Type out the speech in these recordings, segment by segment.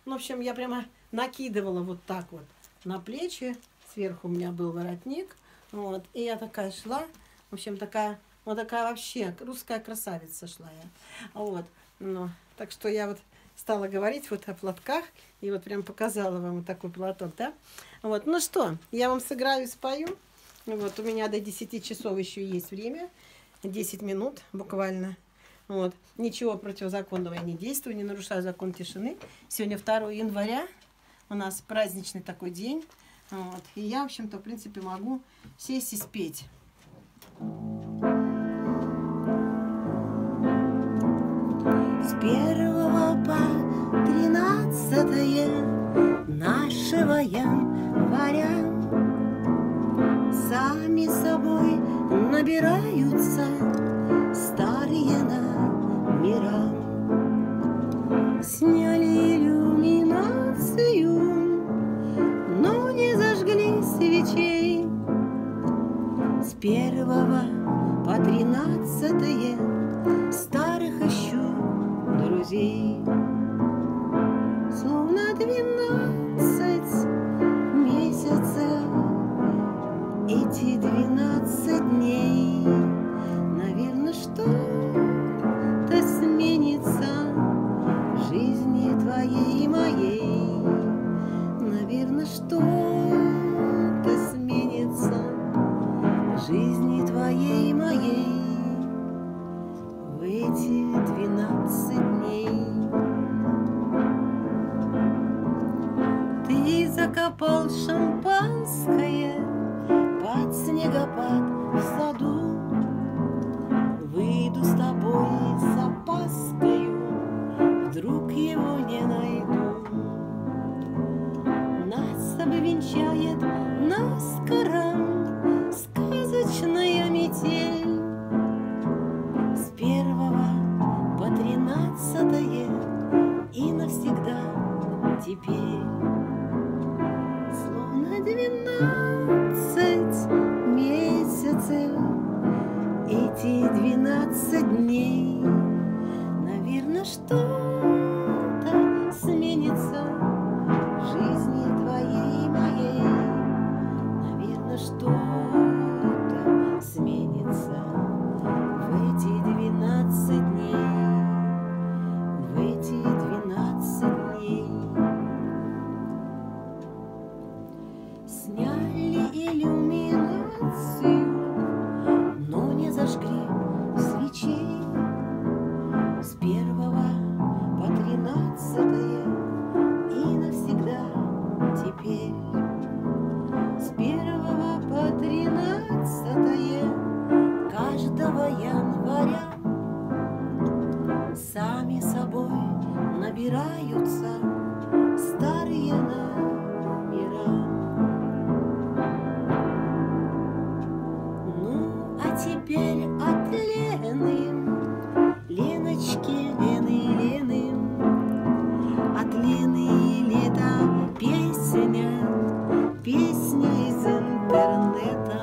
Ну, в общем, я прямо накидывала вот так вот на плечи. Сверху у меня был воротник. Вот. И я такая шла. В общем, такая, вот такая вообще русская красавица шла я. Вот. Ну, так что я вот стала говорить вот о платках. И вот прям показала вам вот такой платок, да? Вот. Ну что, я вам сыграю и спою. Вот. У меня до 10 часов еще есть время. 10 минут буквально. Вот. Ничего противозаконного я не действую, не нарушаю закон тишины. Сегодня 2 января, у нас праздничный такой день. Вот. И я, в общем-то, в принципе, могу сесть и спеть. С 1 по 13 нашего января сами собой набираются старые номера. Сняли иллюминацию, но не зажгли свечей. С 1 по 13 старых ищу друзей. Словно 12 месяцев, эти 12 дней. Наверное, что-то сменится в жизни твоей и моей. Наверное, что-то сменится в жизни твоей и моей в эти 12 дней. Ты закопал шампанское под снегопад в саду. Выйду с тобой с опаскою, вдруг его не найду. Нас обвенчает наскоро сказочная метель. С 1 по 13 и навсегда теперь. Словно 12 месяцев, эти 12 дней. Наверное, что-то сменится в жизни твоей и моей. Наверное, что-то сменится в эти 12 дней. В эти 12 дней. Сняли иллюминацию, но не зажгли свечей. С 1 по 13 и навсегда теперь. С 1 по 13 каждого января сами собой набираются старые номера. Ну, а теперь от Лены, Леночки, Лены, от Лены лето песня, песня из интернета.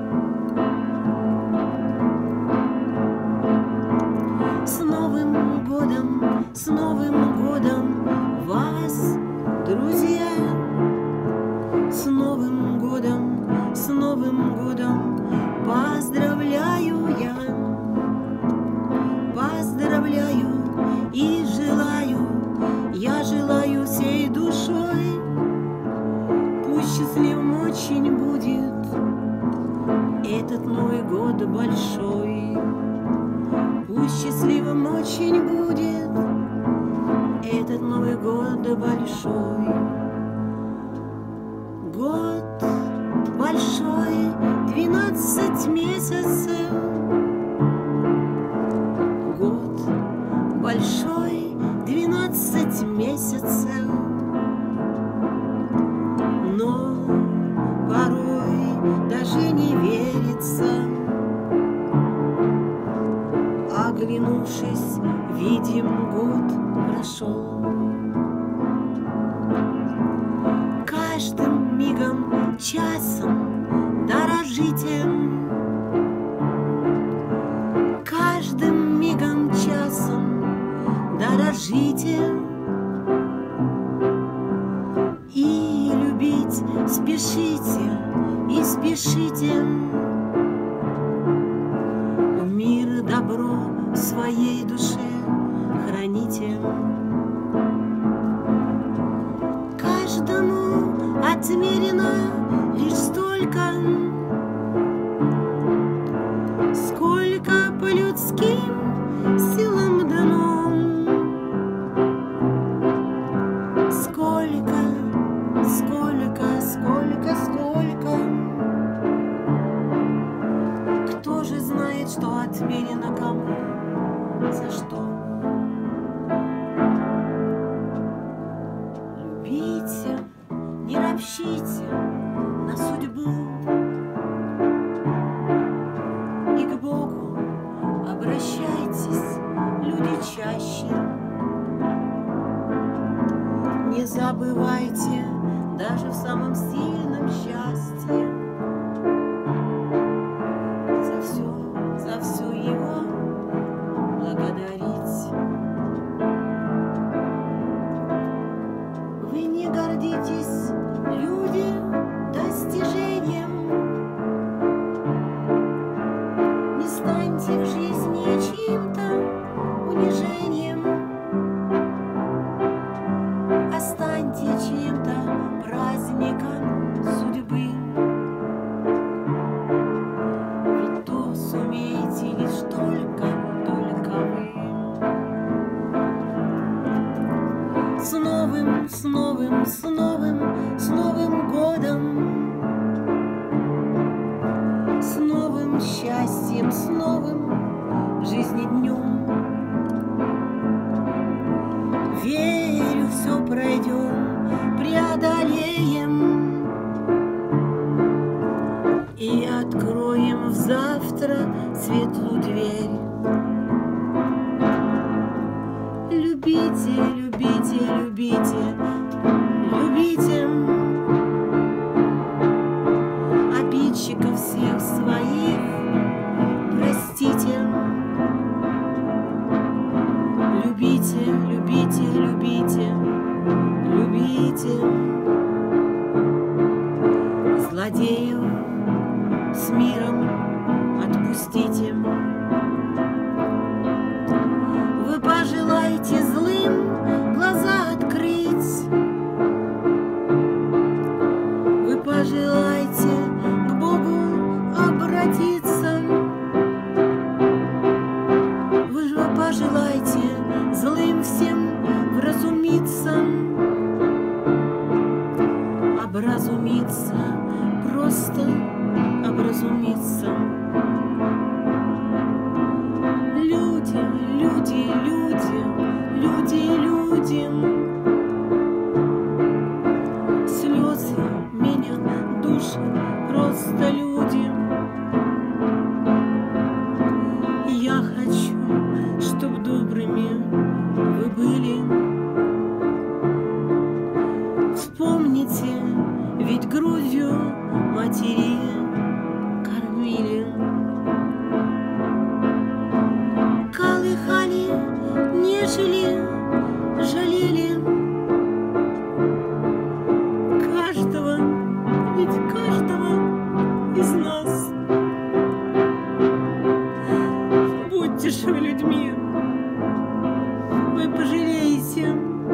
С Новым годом вас, друзья! С Новым годом поздравляю я. Поздравляю и желаю, я желаю всей душой. Пусть счастливым очень будет этот Новый год большой. Пусть счастливым очень будет этот Новый год большой. Год большой, 12 месяцев. Год большой, 12 месяцев. Но порой даже не верится. Оглянувшись, видим, год прошел. Каждым мигом, часом дорожите. Каждым мигом, часом дорожите. спешите и спешите. Мир, добро в своей душе храните. Каждому отмерено лишь столько, сколько по людским силам дано. Сколько, сколько, сколько, сколько. Кто же знает, что отмерено кому, за что? Любите, не ропщите на судьбу, и к Богу обращайтесь, люди, чаще. Не забывайте даже в самом сильном счастье за все его благодарить. Вы не гордитесь, люди, достижением. Не станьте в жизни чьим-то унижением. А станьте чьим-то праздником судьбы. Ведь то сумеете лишь только вы. С новым, с новым, с новым, с Новым годом, с новым счастьем, с новым жизни днем. Верю, все пройдем, преодолеем и откроем завтра светлую дверь. Любите, любите, любите, любите обидчиков всех своих, простите. Любите, любите, любите, любите злодеев с миром отпустите. Вы пожелаете злым глаза открыть, вы пожелаете к Богу обратиться, вы же пожелаете злым всем вразумиться, образумиться, просто образумиться. Люди, люди, люди, люди, люди, слезы меня душат, просто люди. Я хочу, чтоб добрыми вы были. Вспомните, ведь грудью матери кормили. Колыхали, нежели, жалели каждого, ведь каждого из нас. Будьте же вы людьми, вы пожалеете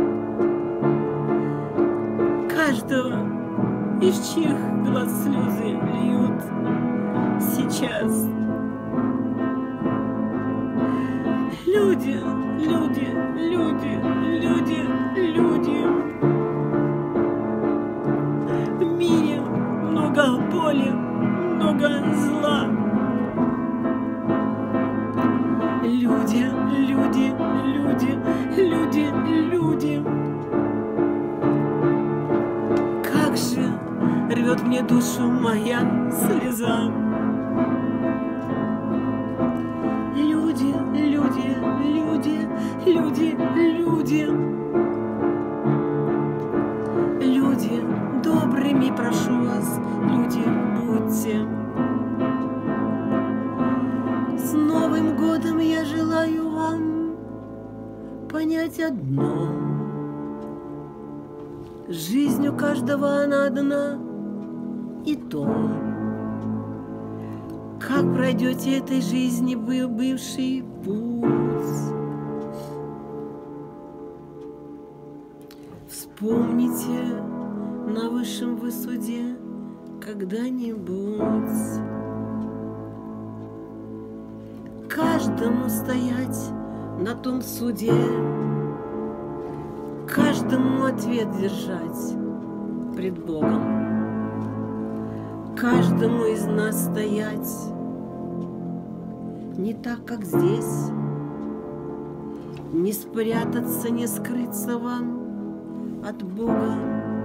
каждого, из чьих глаз слезы льют сейчас. Люди, люди, люди, люди, люди. В мире много боли, много зла. Люди, люди, люди, люди, люди. Как же рвет мне душу моя слеза. Люди, люди, люди, люди, люди. Люди, добрыми прошу вас, люди, будьте. С Новым годом я желаю вам понять одно. Жизнь у каждого она одна, и дом. Как пройдете этой жизни вы бывший путь? Вспомните на высшем вы суде когда-нибудь. Каждому стоять на том суде, каждому ответ держать пред Богом. Каждому из нас стоять не так, как здесь, не спрятаться, не скрыться вам от Бога.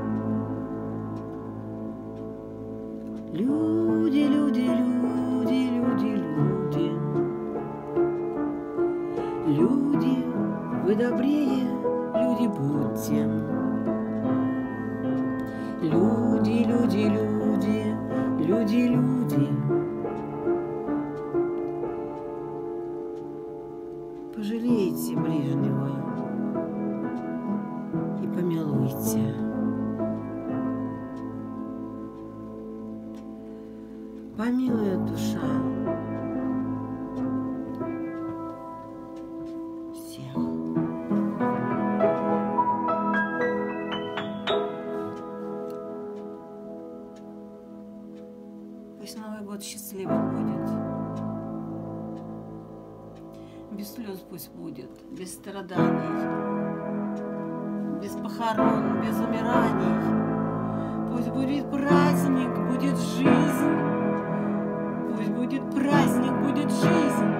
Люди, люди, люди, люди, люди, люди, вы добрее, люди будьте. Люди, люди, люди, люди, люди. Пожалейте ближнего и помилуйте. Помилует душа всех. Пусть Новый год счастливым будет. Без слез пусть будет, без страданий, без похорон, без умираний. Пусть будет праздник, будет жизнь. Пусть будет праздник, будет жизнь.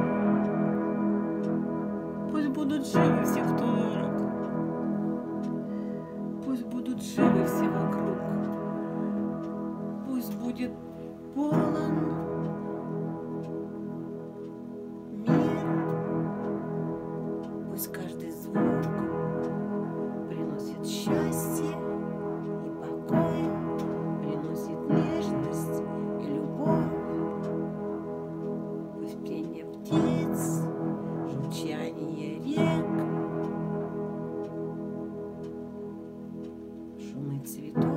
Пусть будут живы все, кто дорог. Пусть будут живы все вокруг. Пусть будет полон мир. Пусть каждый звук приносит счастье и покой, приносит нежность и любовь. Пусть пение птиц, журчание рек, шумы цветов